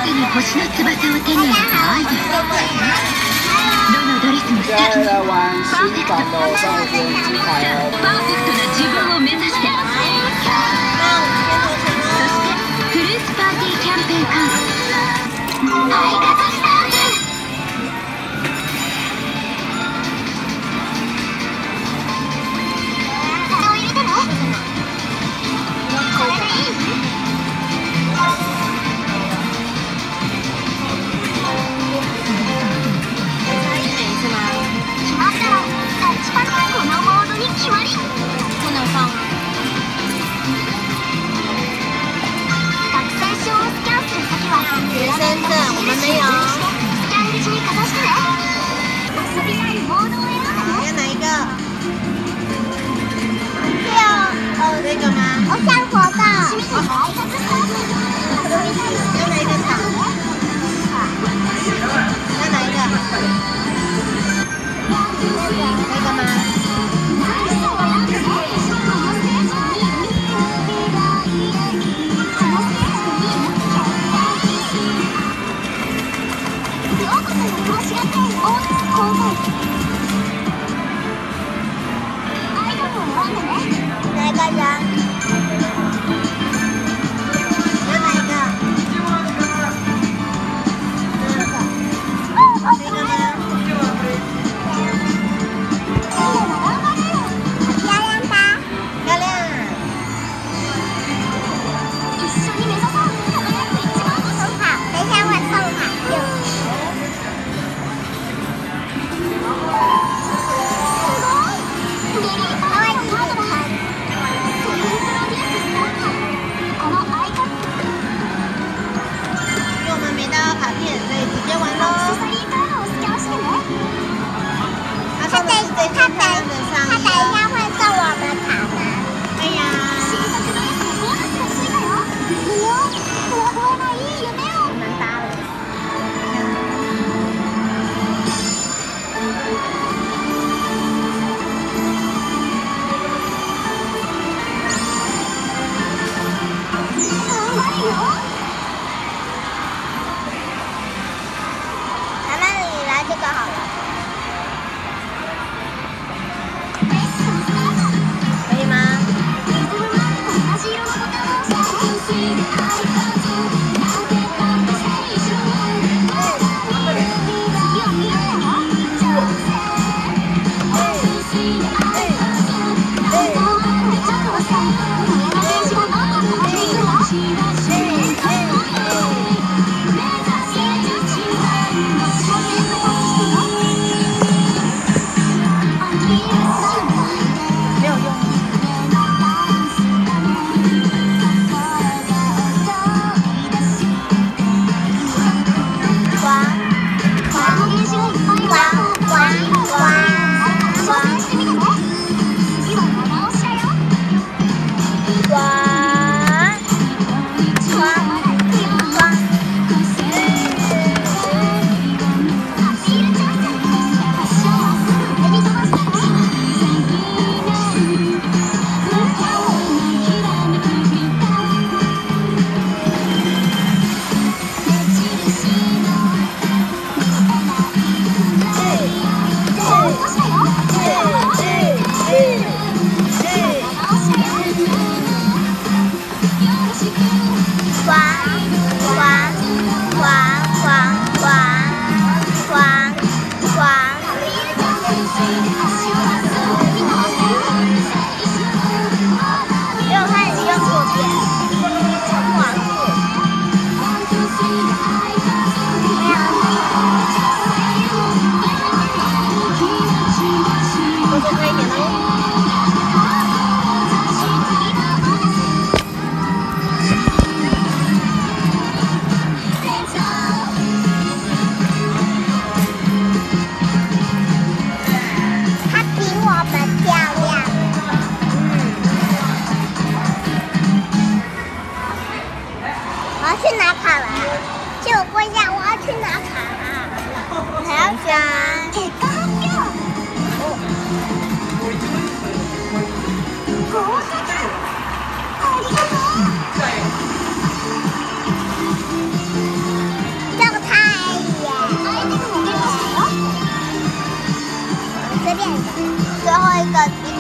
手に星の翼を手に入れたアイドル。どのドレスも素敵にパーフェクト。パーフェクトな自分を目指して。そしてフルーツパーティーキャンペーンカード。愛がスタート。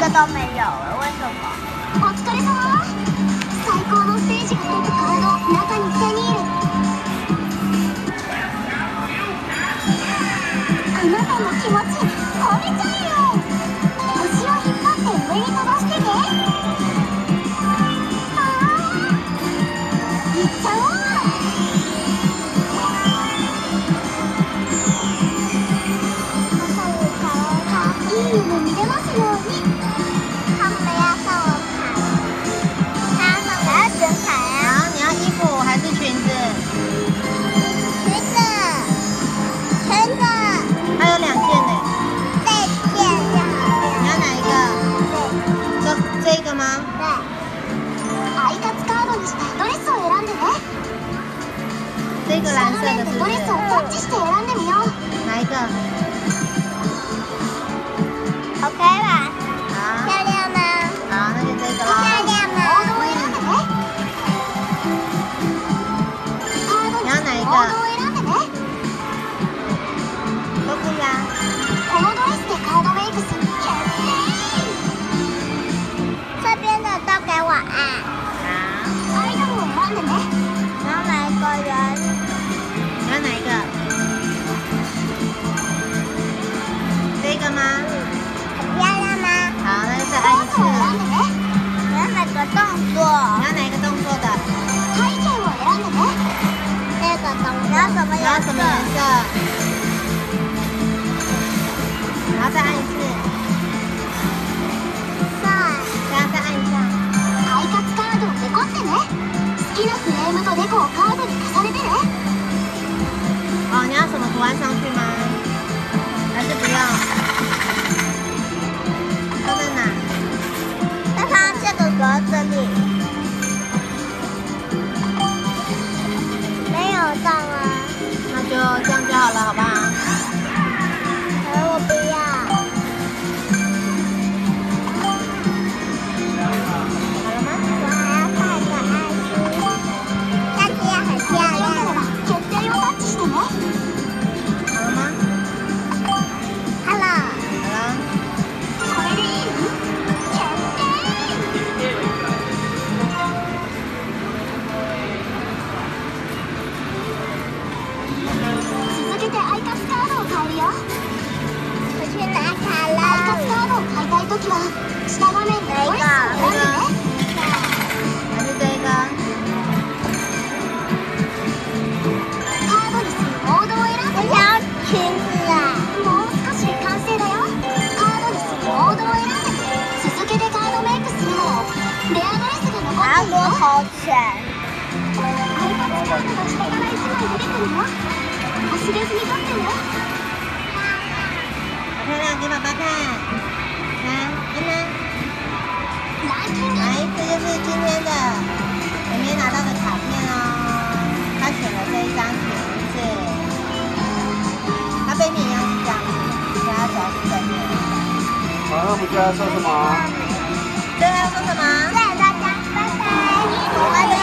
都没有了，为什么？ お疲れ様。最高のステージが出たカードを中に手に入れた。あなたの気持ち込めちゃえよ。星を引っ張って上に飛ばしてね。いっちゃおう。いい夢見れますように。 他们要送我卡，我要选卡呀。 好，你要衣服还是裙子？ 裙子，裙子， 还有2件呢。 这件就好你要哪一个？这个吗？ 对。 アイカツカードにしたドレスを選んでね。 这个蓝色的是不是ドレスを？タッチして選んでみよう。 哪一个？ OK 吧？ 好， 漂亮吗？ 好，那就这个漂咯。 亮吗？ ボードを選んでね。カードにしてボードを選んでね。 都可以啊。 このドレスでカードメイクする。 这边的都给我按。 好， アイテムを選んでね。 然后哪一个人？ 你要哪一个？这个吗？ 很漂亮吗？ 好，那就再按一次。 ポーズを選んでね。 你要哪个动作？ 你要哪一个动作的？ 背景を選んでね。 这个动作。你要什么你要颜色？ 什么颜色？然后再按一次。然后再按一下。 アイカツカードをデコってね。好きなフレームとデコをカードに重ねてね。 哦，你要什么图案上去吗？还是不用？都在哪？ 再放这个格子里。没有上啊。 那就这样就好了，好不好？ 我不要。 好了吗？ 我还要画个爱心。那这样很漂よけれ亮。 ば決定をタッチしてね。 好了吗？ 好了。 好了。 これでいい？決定！続けてアイカツカードを変えるよ。 我去拿卡アイカツ了。 カードを変えたいときは下画面でドレスを選んでね。 还是这个？ カードにするモードを選んでね。 我想要裙子啊。 もう少しで完成だよ。カードにするモードを選んで続けてカードメイクするの。レアドレスが残我要ってるよ。 多头犬。 アイカツカードが下から1枚出てくるよ。忘れずに撮ってね。 好漂亮，给爸爸看。来，安娜。 ランキング。 来，这就是今天的妹妹拿到的卡片哦。她选了这一张裙子，她背面一样是这样子，所以她主要是正面。 好，那我们接下来说什么？ 最后要说什么？ 谢谢大家，拜拜。我们的